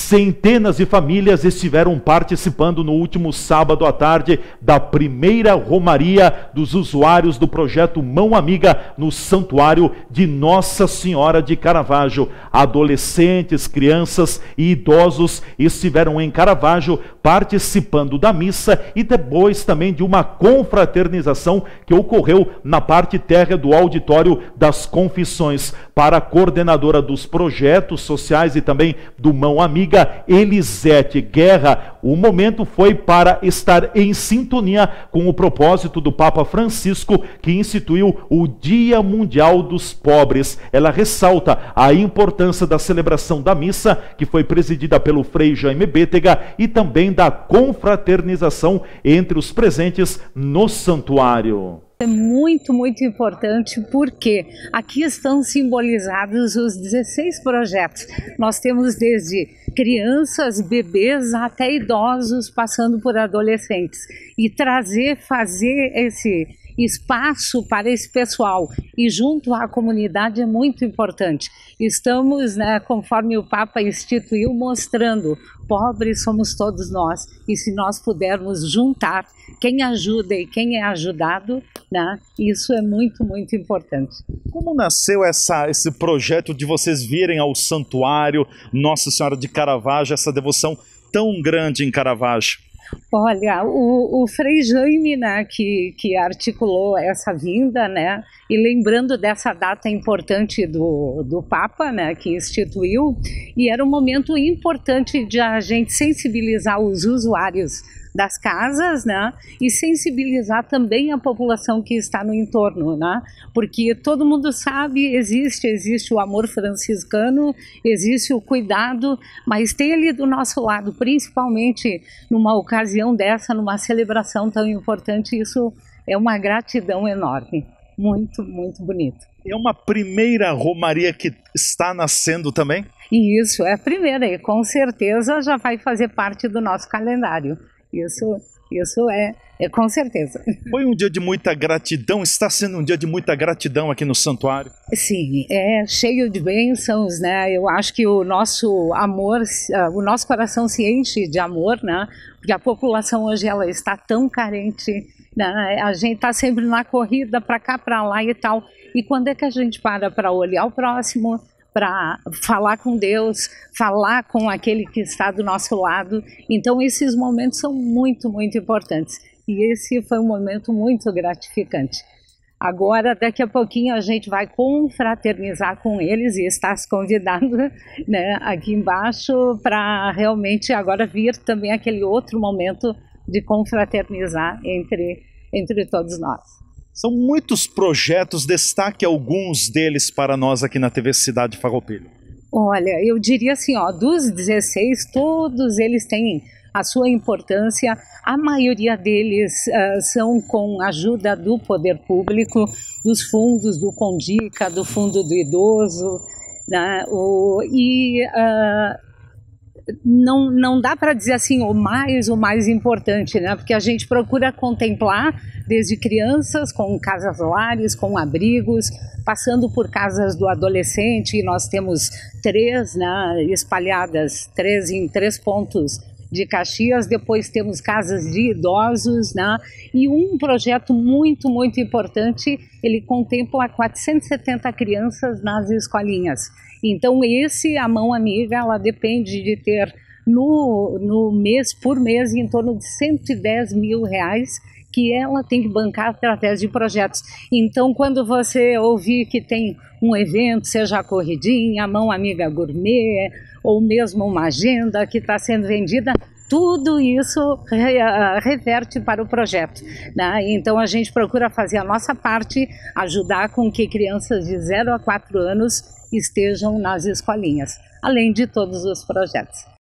Centenas de famílias estiveram participando no último sábado à tarde da primeira romaria dos usuários do projeto Mão Amiga no Santuário de Nossa Senhora de Caravaggio. Adolescentes, crianças e idosos estiveram em Caravaggio participando da missa e depois também de uma confraternização que ocorreu na parte térrea do auditório das Confissões. Para a coordenadora dos projetos sociais e também do Mão Amiga, Elisete Guerra, o momento foi para estar em sintonia com o propósito do Papa Francisco, que instituiu o Dia Mundial dos Pobres. Ela ressalta a importância da celebração da missa, que foi presidida pelo Frei Jaime Bétega, e também da confraternização entre os presentes no santuário. É muito, muito importante porque aqui estão simbolizados os 16 projetos. Nós temos desde crianças, bebês até idosos, passando por adolescentes. E fazer esse espaço para esse pessoal e junto à comunidade é muito importante. Estamos, conforme o Papa instituiu, mostrando: pobres somos todos nós, e se nós pudermos juntar quem ajuda e quem é ajudado, isso é muito, muito importante. Como nasceu esse projeto de vocês virem ao Santuário Nossa Senhora de Caravaggio, essa devoção tão grande em Caravaggio? Olha, o Frei Jaime, que articulou essa vinda, e lembrando dessa data importante do Papa, que instituiu, e era um momento importante de a gente sensibilizar os usuários das casas, e sensibilizar também a população que está no entorno, porque todo mundo sabe, existe o amor franciscano, existe o cuidado, mas tem ali do nosso lado, principalmente numa ocasião dessa, numa celebração tão importante, isso é uma gratidão enorme, muito, muito bonito. É uma primeira romaria que está nascendo também? Isso, é a primeira, e com certeza já vai fazer parte do nosso calendário. Isso é com certeza. Foi um dia de muita gratidão, está sendo um dia de muita gratidão aqui no santuário? Sim, é cheio de bênçãos, Eu acho que o nosso amor, o nosso coração se enche de amor, Porque a população hoje ela está tão carente, A gente está sempre na corrida para cá, para lá e tal. E quando é que a gente para olhar o próximo, para falar com Deus, falar com aquele que está do nosso lado? Então esses momentos são muito, muito importantes. E esse foi um momento muito gratificante. Agora, daqui a pouquinho, a gente vai confraternizar com eles e estás convidado, aqui embaixo, para realmente agora vir também aquele outro momento de confraternizar entre todos nós. São muitos projetos, destaque alguns deles para nós aqui na TV Cidade Farroupilha. Olha, eu diria assim, dos 16, todos eles têm a sua importância. A maioria deles são com ajuda do poder público, dos fundos do Condica, do Fundo do Idoso, não dá para dizer assim o mais importante, porque a gente procura contemplar desde crianças com casas-lares, com abrigos, passando por casas do adolescente, e nós temos 3 espalhadas, 3 em 3 pontos de Caxias. Depois temos casas de idosos, e um projeto muito, muito importante, ele contempla 470 crianças nas escolinhas. Então a Mão Amiga, ela depende de ter no mês, por mês, em torno de R$110 mil, que ela tem que bancar através de projetos. Então, quando você ouvir que tem um evento, seja a corridinha, a Mão Amiga Gourmet, ou mesmo uma agenda que está sendo vendida, tudo isso reverte para o projeto, Então a gente procura fazer a nossa parte, ajudar com que crianças de 0 a 4 anos estejam nas escolinhas, além de todos os projetos.